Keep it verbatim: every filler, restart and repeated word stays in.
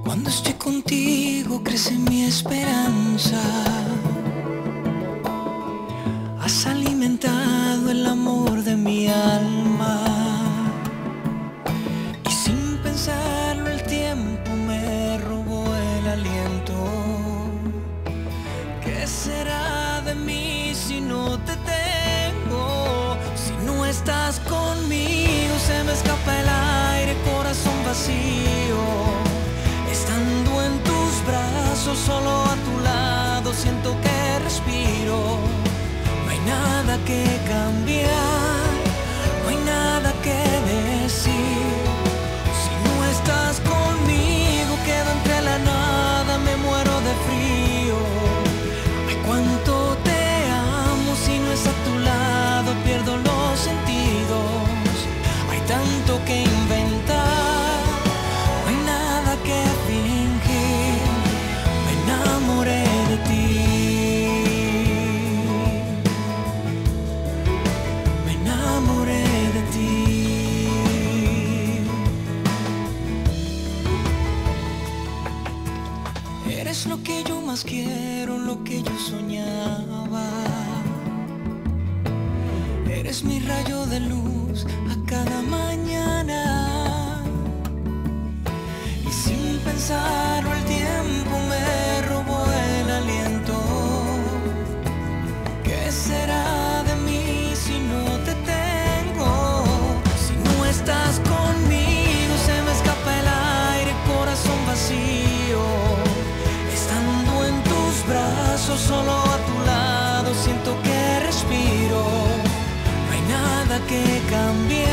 Cuando estoy contigo crece mi esperanza. Has alimentado el amor de mi alma. Y sin pensarlo el tiempo me robó el aliento. ¿Qué será de mí si no te tengo? Si no estás conmigo se me escapa el aire, corazón vacío. Estando en tus brazos, solo a tu lado, siento que respiro. No hay nada que cambiar, no hay nada que decir. Si no estás conmigo, quedo entre la nada, me muero de frío. Ay, cuánto te amo, si no es a tu lado, pierdo los sentidos. Hay tanto que inventar, no hay nada que fingir. Me enamoré de ti. Me enamoré de ti. Eres lo que yo más quiero, lo que yo soñaba. Eres mi rayo de luz a cada mañana. Y sin pensarlo el tiempo me robó el aliento. ¿Qué será de mí si no te tengo? Si no estás conmigo se me escapa el aire, corazón vacío. Estando en tus brazos, solo a tu lado, siento que respiro. No hay nada que cambiar.